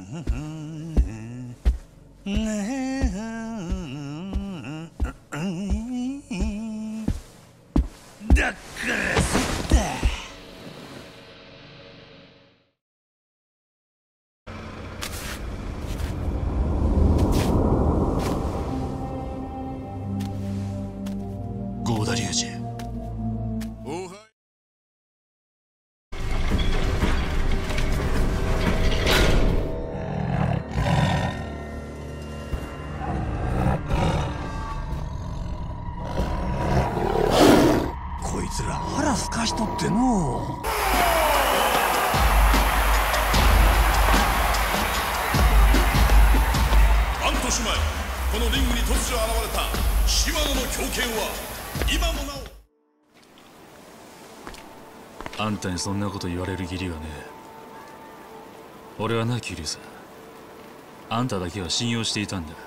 だからそっだ。郷田隆二。こいつら腹すかしとってのう。 半年前このリングに突如現れた島野の狂犬は今もなお。あんたにそんなこと言われる義理はねえ。俺はな、桐生さん、あんただけは信用していたんだ。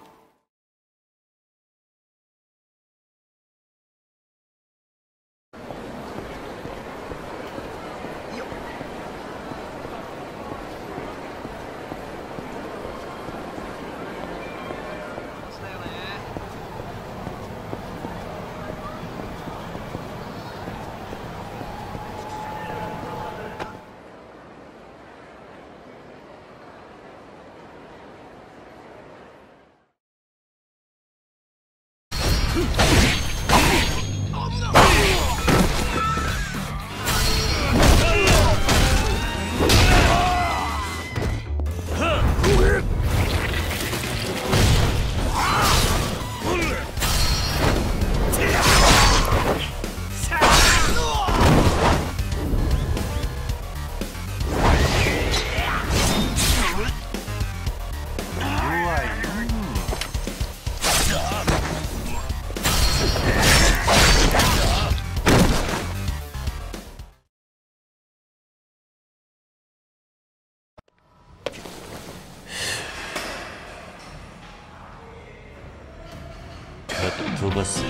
飛ばせ。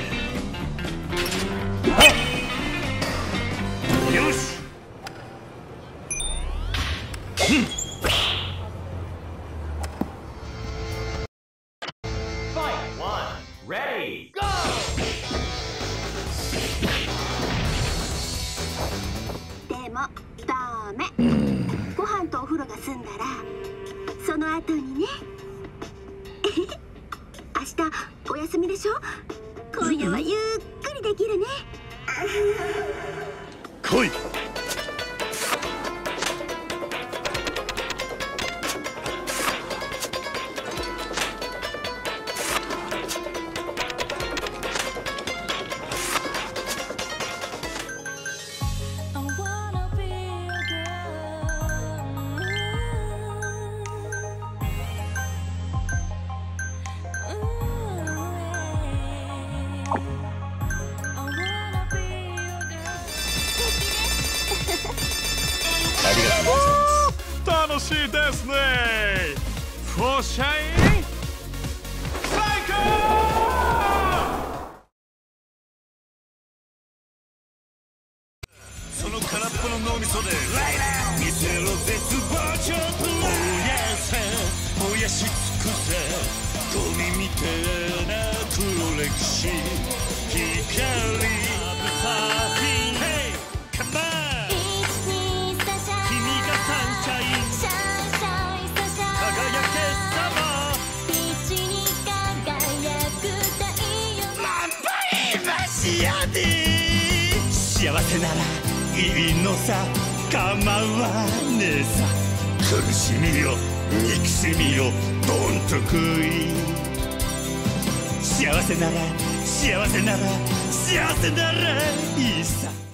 よし。 でもダメ。ご飯とお風呂が済んだらその後にね。明日お休みでしょ。今夜はゆっくりできるね。 来い。 楽しいですね。フォーシャイン最高。 その空っぽの脳みそで見せろ絶望ちょっと燃やせ燃やし尽くせゴミみたいな黒歴史光幸せならいいのさ構わねえさ苦しみよ憎しみよどんと食い幸せなら幸せなら幸せならいいさ